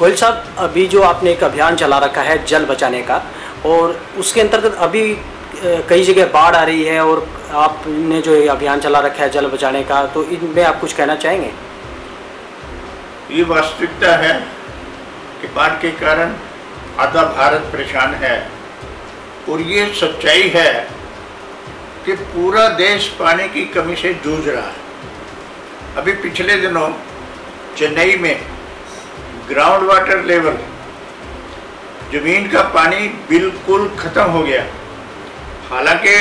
गोयल साहब, अभी जो आपने एक अभियान चला रखा है जल बचाने का, और उसके अंतर्गत अभी कई जगह बाढ़ आ रही है, और आपने जो ये अभियान चला रखा है जल बचाने का, तो इनमें आप कुछ कहना चाहेंगे? ये वास्तविकता है कि बाढ़ के कारण आधा भारत परेशान है, और ये सच्चाई है कि पूरा देश पानी की कमी से जूझ रहा है। अभी पिछले दिनों चेन्नई में ग्राउंड वाटर लेवल, जमीन का पानी बिल्कुल ख़त्म हो गया। हालांकि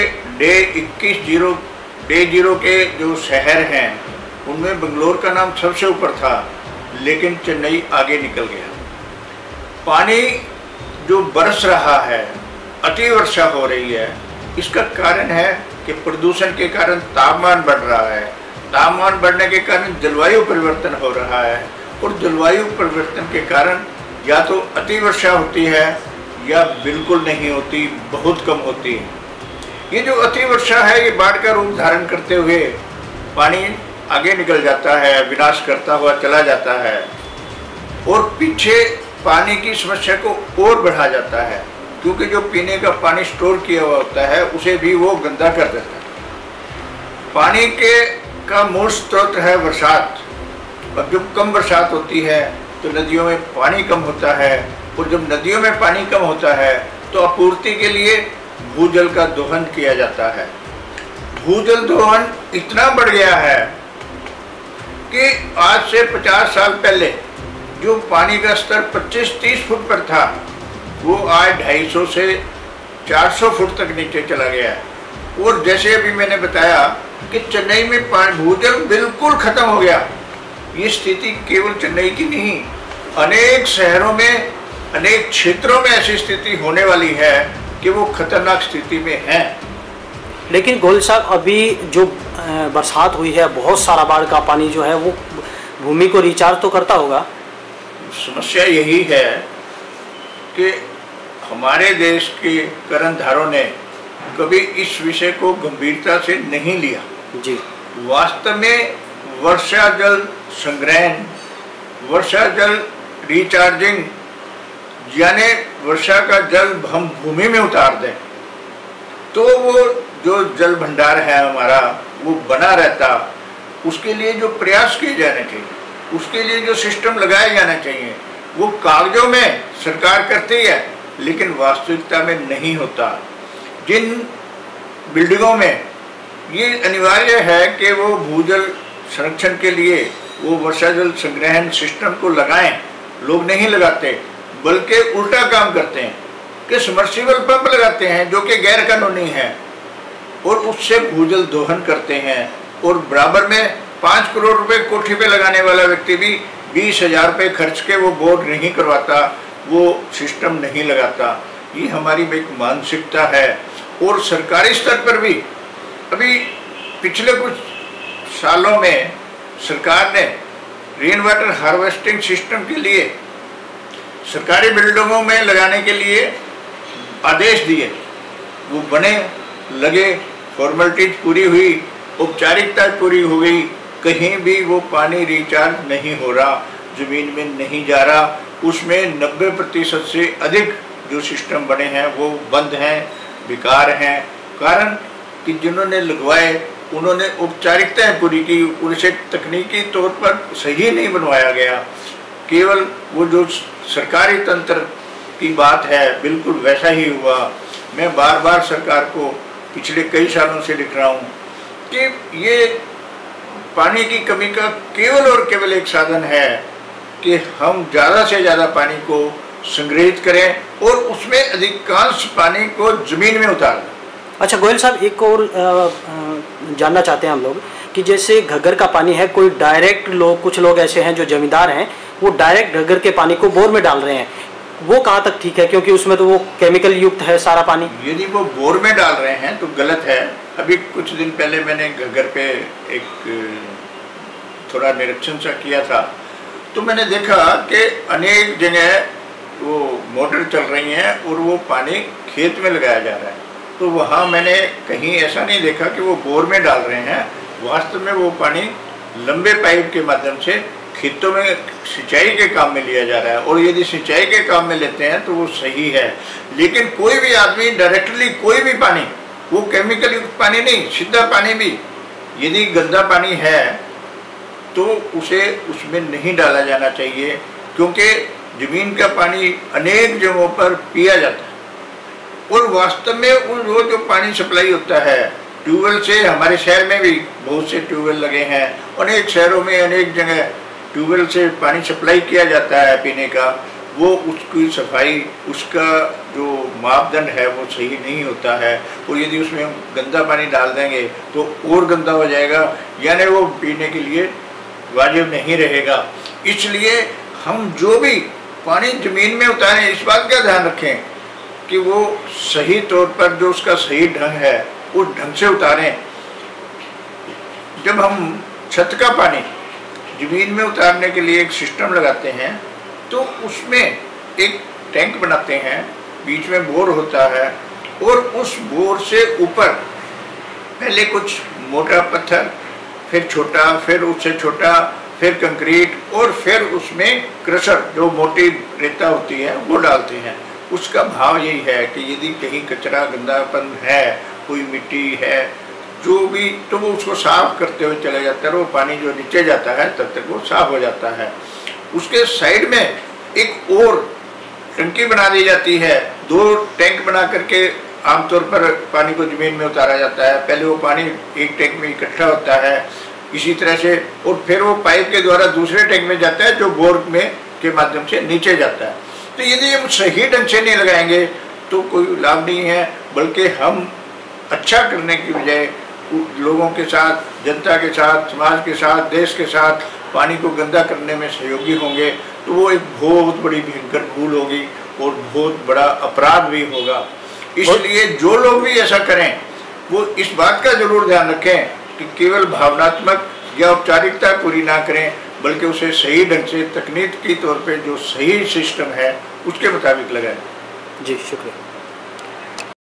डे जीरो के जो शहर हैं उनमें बेंगलोर का नाम सबसे ऊपर था, लेकिन चेन्नई आगे निकल गया। पानी जो बरस रहा है, अति वर्षा हो रही है, इसका कारण है कि प्रदूषण के कारण तापमान बढ़ रहा है। तापमान बढ़ने के कारण जलवायु परिवर्तन हो रहा है, और जलवायु परिवर्तन के कारण या तो अति वर्षा होती है या बिल्कुल नहीं होती, बहुत कम होती है। ये जो अति वर्षा है, ये बाढ़ का रूप धारण करते हुए पानी आगे निकल जाता है, विनाश करता हुआ चला जाता है, और पीछे पानी की समस्या को और बढ़ा जाता है, क्योंकि जो पीने का पानी स्टोर किया हुआ होता है उसे भी वो गंदा कर देता है। पानी का मूल स्रोत है बरसात, और जब कम बरसात होती है तो नदियों में पानी कम होता है, और जब नदियों में पानी कम होता है तो आपूर्ति के लिए भूजल का दोहन किया जाता है। भूजल दोहन इतना बढ़ गया है कि आज से 50 साल पहले जो पानी का स्तर 25-30 फुट पर था, वो आज 250 से 400 फुट तक नीचे चला गया है। और जैसे अभी मैंने बताया कि चेन्नई में भूजल बिल्कुल खत्म हो गया। ये स्थिति केवल चेन्नई की नहीं, अनेक शहरों में, अनेक क्षेत्रों में ऐसी स्थिति होने वाली है कि वो खतरनाक स्थिति में है। लेकिन गोयल साहब, अभी जो बरसात हुई है, बहुत सारा बाढ़ का पानी जो है वो भूमि को रिचार्ज तो करता होगा। समस्या यही है कि हमारे देश के कर्णधारों ने कभी इस विषय को गंभीरता से नहीं लिया जी। वास्तव में वर्षा जल संग्रहण, वर्षा जल रिचार्जिंग, यानी वर्षा का जल हम भूमि में उतार दें तो वो जो जल भंडार है हमारा वो बना रहता। उसके लिए जो प्रयास किए जाने चाहिए, उसके लिए जो सिस्टम लगाए जाना चाहिए, वो कागजों में सरकार करती है, लेकिन वास्तविकता में नहीं होता। जिन बिल्डिंगों में ये अनिवार्य है कि वो भूजल संरक्षण के लिए वो वर्षा जल संग्रहण सिस्टम को लगाएं, लोग नहीं लगाते, बल्कि उल्टा काम करते हैं कि सबमर्सिबल पंप लगाते हैं जो कि गैर कानूनी है, और उससे भूजल दोहन करते हैं। और बराबर में 5 करोड़ रुपए कोठी पे लगाने वाला व्यक्ति भी 20,000 रुपये खर्च के वो बोर्ड नहीं करवाता, वो सिस्टम नहीं लगाता। ये हमारी एक मानसिकता है। और सरकारी स्तर पर भी अभी पिछले कुछ सालों में सरकार ने रेन वाटर हार्वेस्टिंग सिस्टम के लिए सरकारी बिल्डिंगों में लगाने के लिए आदेश दिए, वो बने लगे, फॉर्मेलिटीज पूरी हुई, औपचारिकता पूरी हो गई, कहीं भी वो पानी रिचार्ज नहीं हो रहा, जमीन में नहीं जा रहा। उसमें 90% से अधिक जो सिस्टम बने हैं वो बंद हैं, बेकार हैं। कारण कि जिन्होंने लगवाए उन्होंने औपचारिकताएं पूरी की, उनसे तकनीकी तौर पर सही नहीं बनवाया गया। केवल वो जो सरकारी तंत्र की बात है बिल्कुल वैसा ही हुआ। मैं बार बार सरकार को पिछले कई सालों से लिख रहा हूँ कि ये पानी की कमी का केवल और केवल एक साधन है कि हम ज़्यादा से ज़्यादा पानी को संग्रहित करें और उसमें अधिकांश पानी को ज़मीन में उतार दें। अच्छा गोयल साहब, एक और जानना चाहते हैं हम लोग कि जैसे घग्गर का पानी है, कोई डायरेक्ट लोग, कुछ लोग ऐसे हैं जो जमींदार हैं, वो डायरेक्ट घग्गर के पानी को बोर में डाल रहे हैं, वो कहाँ तक ठीक है? क्योंकि उसमें तो वो केमिकल युक्त है सारा पानी। यदि वो बोर में डाल रहे हैं तो गलत है। अभी कुछ दिन पहले मैंने घग्गर पे एक थोड़ा निरीक्षण सा किया था, तो मैंने देखा कि अनेक जगह वो मोटर चल रही हैं और वो पानी खेत में लगाया जा रहा है। तो वहाँ मैंने कहीं ऐसा नहीं देखा कि वो बोर में डाल रहे हैं, वास्तव में वो पानी लंबे पाइप के माध्यम से खेतों में सिंचाई के काम में लिया जा रहा है, और यदि सिंचाई के काम में लेते हैं तो वो सही है। लेकिन कोई भी आदमी डायरेक्टली कोई भी पानी, वो केमिकल युक्त पानी नहीं, सीधा पानी भी यदि गंदा पानी है तो उसे उसमें नहीं डाला जाना चाहिए, क्योंकि जमीन का पानी अनेक जगहों पर पिया जाता है। और वास्तव में वो जो पानी सप्लाई होता है ट्यूबवेल से, हमारे शहर में भी बहुत से ट्यूबवेल लगे हैं, अनेक शहरों में अनेक जगह ट्यूबवेल से पानी सप्लाई किया जाता है पीने का, वो उसकी सफाई, उसका जो मापदंड है वो सही नहीं होता है। और यदि उसमें गंदा पानी डाल देंगे तो और गंदा हो जाएगा, यानी वो पीने के लिए वाजिब नहीं रहेगा। इसलिए हम जो भी पानी जमीन में उतारें, इस बात का ध्यान रखें कि वो सही तौर पर, जो उसका सही ढंग है उस ढंग से उतारें। जब हम छत का पानी जमीन में उतारने के लिए एक सिस्टम लगाते हैं तो उसमें एक टैंक बनाते हैं, बीच में बोर होता है, और उस बोर से ऊपर पहले कुछ मोटा पत्थर, फिर छोटा, फिर उससे छोटा, फिर कंक्रीट, और फिर उसमें क्रशर जो मोटी रेता होती है वो डालते हैं। उसका भाव यही है कि यदि कहीं कचरा गंदापन है, कोई मिट्टी है, जो भी, तो वो उसको साफ करते हुए चले जाता है, वो पानी जो नीचे जाता है तब तक वो साफ हो जाता है। उसके साइड में एक और टंकी बना दी जाती है, 2 टैंक बना करके आमतौर पर पानी को जमीन में उतारा जाता है। पहले वो पानी एक टैंक में इकट्ठा होता है इसी तरह से, और फिर वो पाइप के द्वारा दूसरे टैंक में जाता है जो बोर में के माध्यम से नीचे जाता है। तो यदि हम सही ढंग से नहीं लगाएंगे तो कोई लाभ नहीं है, बल्कि हम अच्छा करने की बजाय लोगों के साथ, जनता के साथ, समाज के साथ, देश के साथ पानी को गंदा करने में सहयोगी होंगे, तो वो एक बहुत बड़ी भयंकर भूल होगी और बहुत बड़ा अपराध भी होगा। इसलिए जो लोग भी ऐसा करें वो इस बात का जरूर ध्यान रखें कि केवल भावनात्मक या औपचारिकता पूरी ना करें, बल्कि उसे सही ढंग से तकनीकी तौर पे जो सही सिस्टम है उसके मुताबिक लगाएं। जी शुक्रिया।